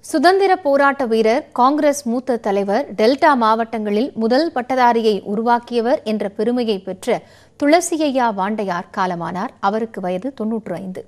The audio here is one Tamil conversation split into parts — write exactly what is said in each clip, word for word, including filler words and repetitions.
சுதந்திர போராட்ட வீரர், காங்கிரஸ் மூத்த தலைவர், டெல்டா மாவட்டங்களில் முதல் பட்டதாரியை உருவாக்கியவர் என்ற பெருமையை பெற்ற துளசியையா வாண்டையார் காலமானார். அவருக்கு வயது தொன்னூற்று ஐந்து.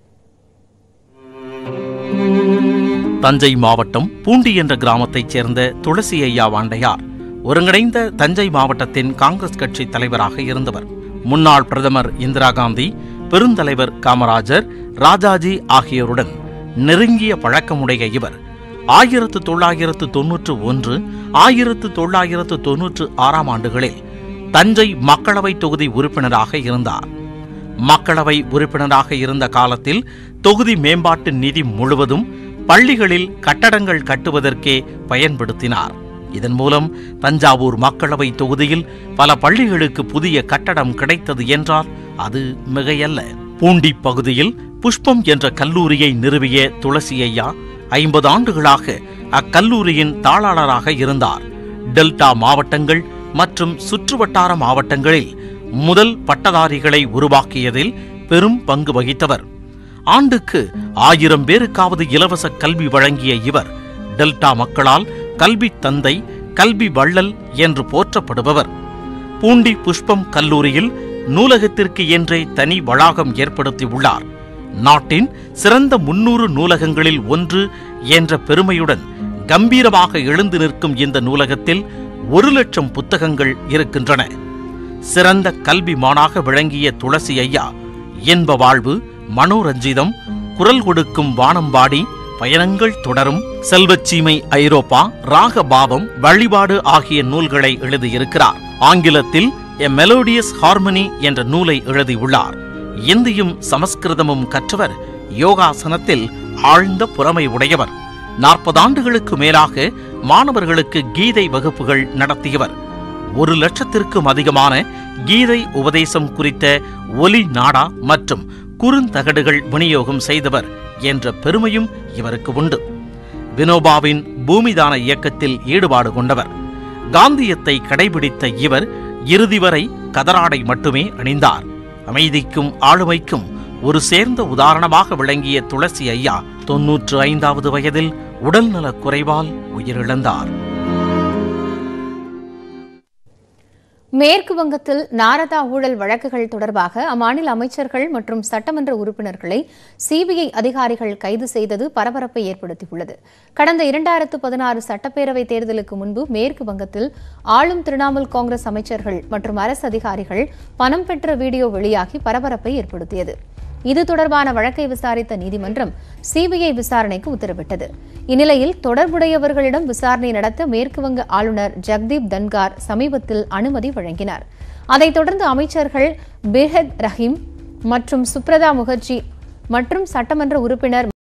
தஞ்சை மாவட்டம் பூண்டி என்ற கிராமத்தைச் சேர்ந்த துளசியையா வாண்டையார் ஒருங்கிணைந்த தஞ்சை மாவட்டத்தின் காங்கிரஸ் கட்சி தலைவராக இருந்தவர். முன்னாள் பிரதமர் இந்திரா காந்தி, பெருந்தலைவர் காமராஜர், ராஜாஜி ஆகியோருடன் நெருங்கிய பழக்கமுடைய இவர் ஆயிரத்து தொள்ளாயிரத்து தொன்னூற்று ஒன்று ஆயிரத்து தொள்ளாயிரத்து தொன்னூற்று ஆறாம் ஆண்டுகளில் தஞ்சை மக்களவை தொகுதி உறுப்பினராக இருந்தார். மக்களவை உறுப்பினராக இருந்த காலத்தில் தொகுதி மேம்பாட்டு நிதி முழுவதும் பள்ளிகளில் கட்டடங்கள் கட்டுவதற்கே பயன்படுத்தினார். இதன் மூலம் தஞ்சாவூர் மக்களவை தொகுதியில் பல பள்ளிகளுக்கு புதிய கட்டடம் கிடைத்தது என்றால் அது மிகையல்ல. பூண்டி பகுதியில் புஷ்பம் என்ற கல்லூரியை நிறுவிய துளசியையா ஐம்பது ஆண்டுகளாக அக்கல்லூரியின் தாளாளராக இருந்தார். டெல்டா மாவட்டங்கள் மற்றும் சுற்றுவட்டார மாவட்டங்களில் முதல் பட்டதாரிகளை உருவாக்கியதில் பெரும் பங்கு வகித்தவர். ஆண்டுக்கு ஆயிரம் பேருக்காவது இலவச கல்வி வழங்கிய இவர் டெல்டா மக்களால் கல்வி தந்தை, கல்வி வள்ளல் என்று போற்றப்படுபவர். பூண்டி புஷ்பம் கல்லூரியில் நூலகத்திற்கு என்றே தனி வளாகம் ஏற்படுத்தியுள்ளார். நாட்டின் சிறந்த முன்னூறு நூலகங்களில் ஒன்று என்ற பெருமையுடன் கம்பீரமாக எழுந்து நிற்கும் இந்த நூலகத்தில் ஒரு லட்சம் புத்தகங்கள் இருக்கின்றன. சிறந்த கல்விமானாக விளங்கிய துளசியையா இன்ப வாழ்வு, மனோரஞ்சிதம், குரல் கொடுக்கும் வானம்பாடி, பயணங்கள் தொடரும், செல்வச்சீமை ஐரோப்பா, ராகபாவம், வழிபாடு ஆகிய நூல்களை எழுதியிருக்கிறார். ஆங்கிலத்தில் எ மெலோடியஸ் ஹார்மனி என்ற நூலை எழுதியுள்ளார். இந்தியும் சமஸ்கிருதமும் கற்றவர். யோகாசனத்தில் ஆழ்ந்த புறமை உடையவர். நாற்பது ஆண்டுகளுக்கு மேலாக மாணவர்களுக்கு கீதை வகுப்புகள் நடத்தியவர். ஒரு லட்சத்திற்கும் அதிகமான கீதை உபதேசம் குறித்த ஒலி நாடா மற்றும் குறுந்தகடுகள் விநியோகம் செய்தவர் என்ற பெருமையும் இவருக்கு உண்டு. வினோபாவின் பூமிதான இயக்கத்தில் ஈடுபாடு கொண்டவர். காந்தியத்தை கடைபிடித்த இவர் இறுதி வரை கதராடை மட்டுமே அணிந்தார். அமைதிக்கும் ஆளுமைக்கும் ஒரு சேர்ந்த உதாரணமாக விளங்கிய துளசி ஐயா தொன்னூற்று ஐந்தாவது வயதில் உடல்நலக் குறைவால் உயிரிழந்தார். மேற்கு வங்கத்தில் நாரதா ஊழல் வழக்குகள் தொடர்பாக அம்மாநில அமைச்சர்கள் மற்றும் சட்டமன்ற உறுப்பினர்களை சிபிஐ அதிகாரிகள் கைது செய்தது பரபரப்பை ஏற்படுத்தியுள்ளது. கடந்த இரண்டாயிரத்து பதினாறு சட்டப்பேரவை தேர்தலுக்கு முன்பு மேற்கு வங்கத்தில் ஆளும் திரிணாமுல் காங்கிரஸ் அமைச்சர்கள் மற்றும் அரசு அதிகாரிகள் பணம் பெற்ற வீடியோ வெளியாகி பரபரப்பை ஏற்படுத்தியது. இது தொடர்பான வழக்கை விசாரித்த நீதிமன்றம் சிபிஐ விசாரணைக்கு உத்தரவிட்டது. இந்நிலையில் தொடர்புடையவர்களிடம் விசாரணை நடத்த மேற்குவங்க ஆளுநர் ஜக்தீப் தன்கார் சமீபத்தில் அனுமதி வழங்கினார். அதைத் தொடர்ந்து அமைச்சர்கள் பெஹத் ரஹீம் மற்றும் சுப்ரதா முகர்ஜி மற்றும் சட்டமன்ற உறுப்பினர்